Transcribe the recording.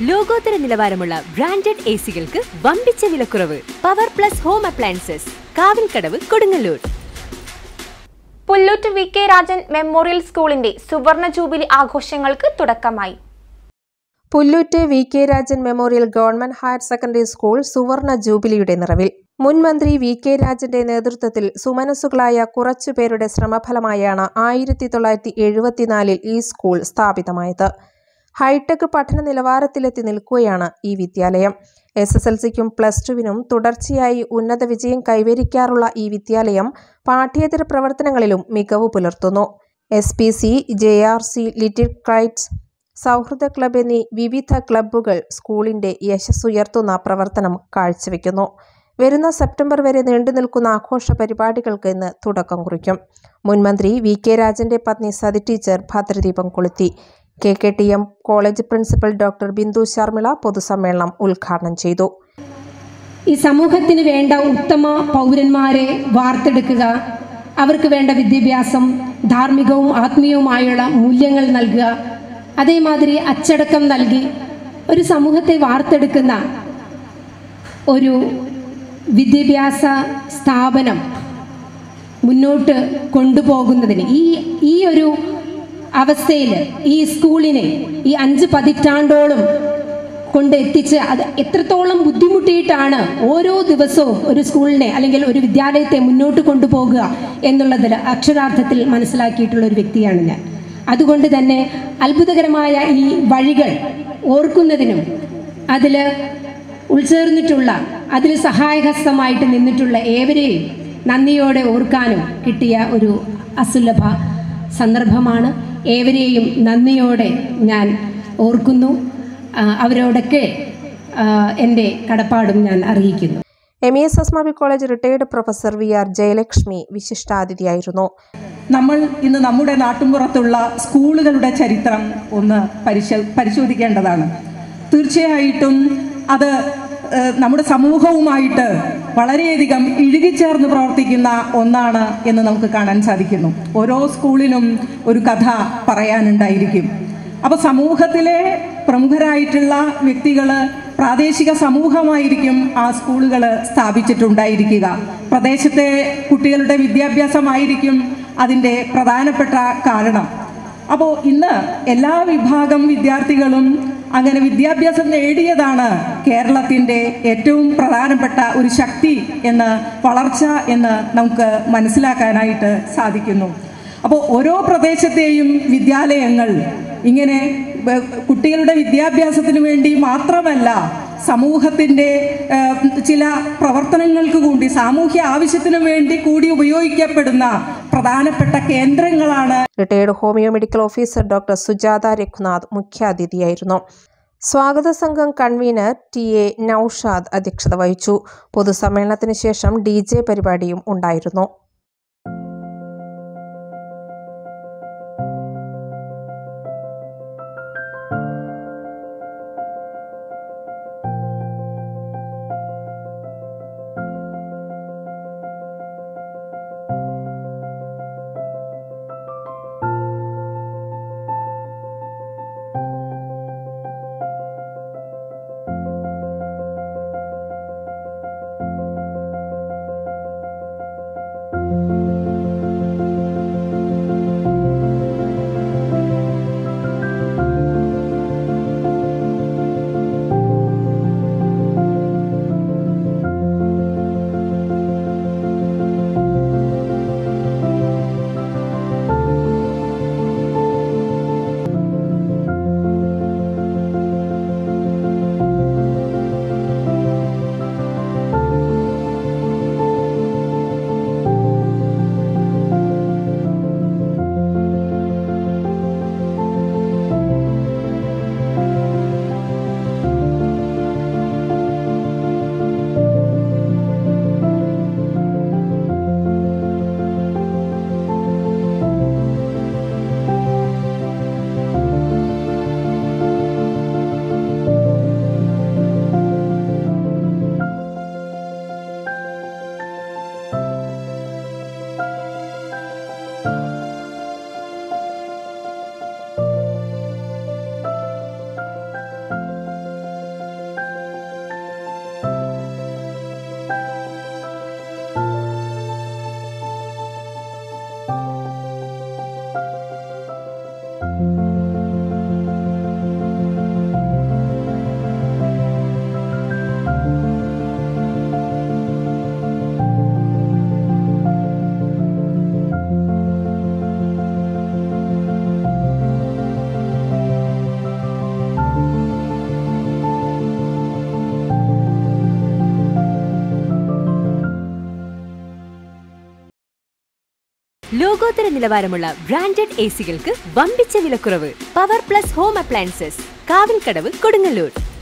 ലോകോത്തര നിലവാരമുള്ള ബ്രാൻഡഡ് എസികൾക്ക് വമ്പിച്ച വിലക്കുറവ്. Power plus home appliances, Kavilkadavu, Kodungallur. Pulloot V K Rajan memorial സ്കൂളിന്റെ സുവർണ ജൂബിലി ആഘോഷങ്ങൾക്ക് തുടക്കമായി. Pulloot V K Rajan memorial government higher secondary school സുവർണ ജൂബിലിയുടെ നിറവിൽ. മുൻ മന്ത്രി വി കെ രാജന്റെ നേതൃത്വത്തിൽ സുമനസ്സുകളായ കുറച്ചുപേരുടെ ശ്രമഫലമായാണ് 1974 ഈ സ്കൂൾ സ്ഥാപിതമായത്. ഹൈടെക് പഠന നിലവാരത്തിലെത്തി നിൽക്കുകയാണ് ഈ വിദ്യാലയം. SSLCക്കും +2വിനും തുടർച്ചയായി ഉന്നത വിജയം കൈവരിക്കാറുള്ള ഈ വിദ്യാലയം പാഠ്യേതര പ്രവർത്തനങ്ങളിലും മികവ് പുലർത്തുന്നു. SPC, JRC, ലിറ്റിൽ കൈറ്റ്സ്, സൗഹൃദ ക്ലബ് എന്നീ വിവിധ ക്ലബ്ബുകൾ സ്കൂളിന്റെ യശസ്സുയർത്തുന്ന പ്രവർത്തനം കാഴ്ചവെക്കുന്നു. വരുന്ന സെപ്റ്റംബർ വരെ നീണ്ടുനിൽക്കുന്ന ആഘോഷ പരിപാടികൾക്ക് ഇന്ന് തുടക്കം കുറിക്കും. മുൻമന്ത്രി വി കെ രാജന്റെ പത്നി സതി ടീച്ചർ ഭദ്രദീപം കൊളുത്തി. KKTM college principal doctor Bindu Sharmila പൊതുസമ്മേളനം ഉദ്ഘാടനം ചെയ്തു. ഈ സമൂഹത്തിന് വേണ്ട ഉത്തമ പൗരന്മാരെ വാർത്തെടുക്കുക, അവർക്ക് വേണ്ട വിദ്യാഭ്യാസം, ധാർമ്മികവും ആത്മീയവുമായുള്ള മൂല്യങ്ങൾ നൽകുക, അതേമാതിരി അച്ചടക്കം നൽകി ഒരു സമൂഹത്തെ വാർത്തെടുക്കുന്ന ഒരു വിദ്യാഭ്യാസ സ്ഥാപനം മുന്നോട്ട് കൊണ്ടുപോകുന്നതിന് ഈ ഒരു അവസ്ഥയിൽ ഈ സ്കൂളിനെ ഈ 5 പതിറ്റാണ്ടോളം കൊണ്ടെത്തിച്ച് അത് എത്രത്തോളം ബുദ്ധിമുട്ടിയിട്ടാണ് ഓരോ ദിവസവും ഒരു സ്കൂളിനെ അല്ലെങ്കിൽ ഒരു വിദ്യാലയത്തെ മുന്നോട്ട് കൊണ്ടുപോകുക എന്നുള്ളതിൽ അക്ഷരാർത്ഥത്തിൽ മനസ്സിലാക്കിയിട്ടുള്ള ഒരു വ്യക്തിയാണ് ഞാൻ. അതുകൊണ്ട് തന്നെ അത്ഭുതകരമായ ഈ വഴികൾ ഓർക്കുന്നതിനും അതിൽ ഉൾച്ചേർന്നിട്ടുള്ള അതിൽ സഹായഹസ്തമായിട്ട് നിന്നിട്ടുള്ള ഏവരെയും നന്ദിയോടെ ഓർക്കാനും കിട്ടിയ ഒരു അസുലഭ സന്ദർഭമാണ്. ഏവരെയും നന്ദിയോടെ ഞാൻ ഓർക്കുന്നു. അവരോടൊക്കെ എൻ്റെ കടപ്പാടും ഞാൻ അറിയിക്കുന്നു. MES Asmabi college retired professor VR Jayalakshmi വിശിഷ്ടാതിഥിയായിരുന്നു. നമ്മൾ ഇന്ന് നമ്മുടെ നാട്ടുമ്പുറത്തുള്ള സ്കൂളുകളുടെ ചരിത്രം ഒന്ന് പരിശോധിക്കേണ്ടതാണ്. തീർച്ചയായിട്ടും അത് നമ്മുടെ സമൂഹവുമായിട്ട് വളരെയധികം ഇഴുകിച്ചേർന്ന് പ്രവർത്തിക്കുന്ന ഒന്നാണ് എന്ന് നമുക്ക് കാണാൻ സാധിക്കുന്നു. ഓരോ സ്കൂളിനും ഒരു കഥ പറയാനുണ്ടായിരിക്കും. അപ്പോൾ സമൂഹത്തിലെ പ്രമുഖരായിട്ടുള്ള വ്യക്തികൾ, പ്രാദേശിക സമൂഹമായിരിക്കും ആ സ്കൂളുകൾ സ്ഥാപിച്ചിട്ടുണ്ടായിരിക്കുക. പ്രദേശത്തെ കുട്ടികളുടെ വിദ്യാഭ്യാസമായിരിക്കും അതിൻ്റെ പ്രധാനപ്പെട്ട കാരണം. അപ്പോൾ ഇന്ന് എല്ലാ വിഭാഗം വിദ്യാർത്ഥികളും അങ്ങനെ വിദ്യാഭ്യാസം നേടിയതാണ് കേരളത്തിൻ്റെ ഏറ്റവും പ്രധാനപ്പെട്ട ഒരു ശക്തി എന്ന്, വളർച്ച എന്ന് നമുക്ക് മനസ്സിലാക്കാനായിട്ട് സാധിക്കുന്നു. അപ്പോൾ ഓരോ പ്രദേശത്തെയും വിദ്യാലയങ്ങൾ ഇങ്ങനെ കുട്ടികളുടെ വിദ്യാഭ്യാസത്തിന് വേണ്ടി മാത്രമല്ല, സമൂഹത്തിൻ്റെ ചില പ്രവർത്തനങ്ങൾക്ക് കൂടി, സാമൂഹ്യ ആവശ്യത്തിനു വേണ്ടി കൂടി ഉപയോഗിക്കപ്പെടുന്ന പ്രധാനപ്പെട്ട കേന്ദ്രങ്ങളാണ്. Retired homeo medical officer doctor Sujatha Raghunath മുഖ്യാതിഥിയായിരുന്നു. സ്വാഗത സംഘം കൺവീനർ TA നൌഷാദ് അധ്യക്ഷത വഹിച്ചു. പൊതുസമ്മേളനത്തിന് ശേഷം DJ പരിപാടിയും ഉണ്ടായിരുന്നു. ലോകോത്തര നിലവാരമുള്ള ബ്രാൻഡഡ് എസികൾക്ക് വമ്പിച്ച വിലക്കുറവ്. Power plus home appliances, Kavilkadavu, Kodungallur.